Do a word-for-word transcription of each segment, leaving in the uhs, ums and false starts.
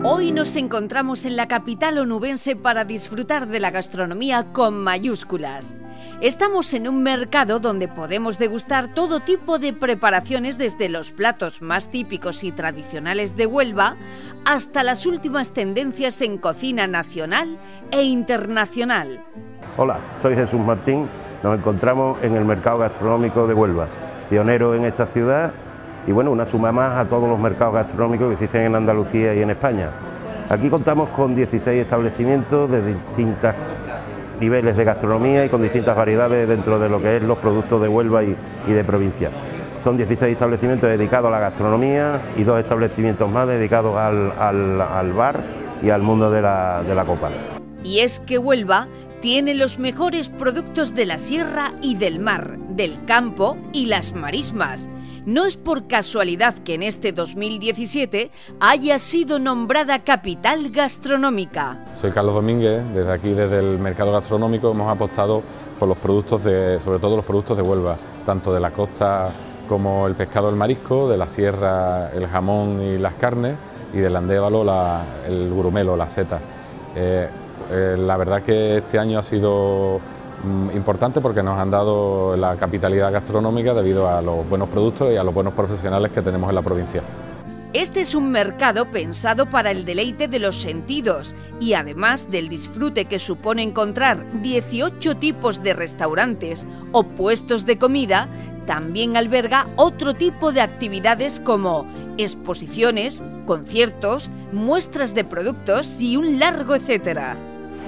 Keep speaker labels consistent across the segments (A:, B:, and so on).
A: Hoy nos encontramos en la capital onubense para disfrutar de la gastronomía con mayúsculas. Estamos en un mercado donde podemos degustar todo tipo de preparaciones, desde los platos más típicos y tradicionales de Huelva hasta las últimas tendencias en cocina nacional e internacional.
B: Hola, soy Jesús Martín. Nos encontramos en el mercado gastronómico de Huelva, pionero en esta ciudad y bueno, una suma más a todos los mercados gastronómicos que existen en Andalucía y en España. Aquí contamos con dieciséis establecimientos de distintos niveles de gastronomía y con distintas variedades dentro de lo que es los productos de Huelva y, y de provincia. Son dieciséis establecimientos dedicados a la gastronomía y dos establecimientos más dedicados al, al, al bar y al mundo de la, de la copa.
A: Y es que Huelva tiene los mejores productos de la sierra y del mar, del campo y las marismas. No es por casualidad que en este dos mil diecisiete haya sido nombrada capital gastronómica.
C: Soy Carlos Domínguez, desde aquí, desde el mercado gastronómico, hemos apostado por los productos, de, sobre todo los productos de Huelva, tanto de la costa como el pescado, el marisco, de la sierra, el jamón y las carnes, y del Andévalo, la, el gurumelo, la seta. Eh, eh, la verdad que este año ha sido importante porque nos han dado la capitalidad gastronómica debido a los buenos productos y a los buenos profesionales que tenemos en la provincia.
A: Este es un mercado pensado para el deleite de los sentidos y además del disfrute que supone encontrar dieciocho tipos de restaurantes o puestos de comida, también alberga otro tipo de actividades como exposiciones, conciertos, muestras de productos y un largo etcétera.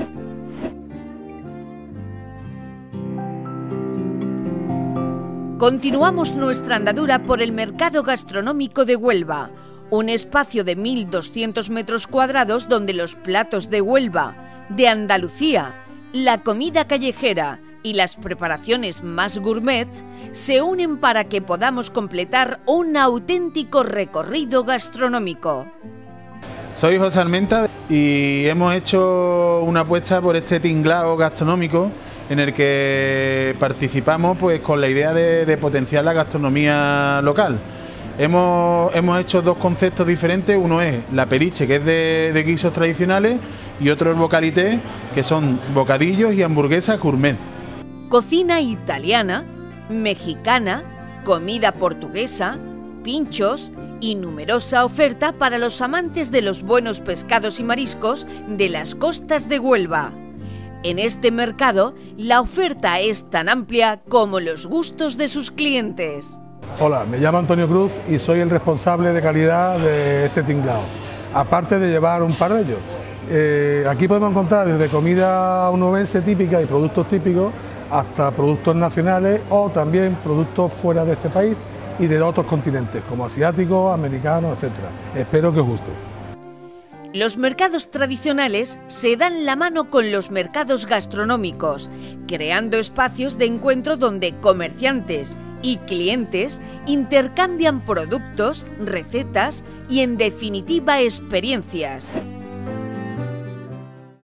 A: Continuamos nuestra andadura por el mercado gastronómico de Huelva, un espacio de mil doscientos metros cuadrados donde los platos de Huelva, de Andalucía, la comida callejera y las preparaciones más gourmet se unen para que podamos completar un auténtico recorrido gastronómico.
D: Soy José Almenta y hemos hecho una apuesta por este tinglao gastronómico en el que participamos pues con la idea de, de potenciar la gastronomía local. Hemos, hemos hecho dos conceptos diferentes, uno es la periche, que es de, de guisos tradicionales, y otro el bocalité, que son bocadillos y hamburguesas gourmet.
A: Cocina italiana, mexicana, comida portuguesa, pinchos y numerosa oferta para los amantes de los buenos pescados y mariscos de las costas de Huelva. En este mercado, la oferta es tan amplia como los gustos de sus clientes.
E: Hola, me llamo Antonio Cruz y soy el responsable de calidad de este tinglao, aparte de llevar un par de ellos. Eh, aquí podemos encontrar desde comida onubense típica y productos típicos hasta productos nacionales o también productos fuera de este país y de otros continentes, como asiáticos, americanos, etcétera. Espero que os guste.
A: Los mercados tradicionales se dan la mano con los mercados gastronómicos, creando espacios de encuentro donde comerciantes y clientes intercambian productos, recetas y, en definitiva, experiencias.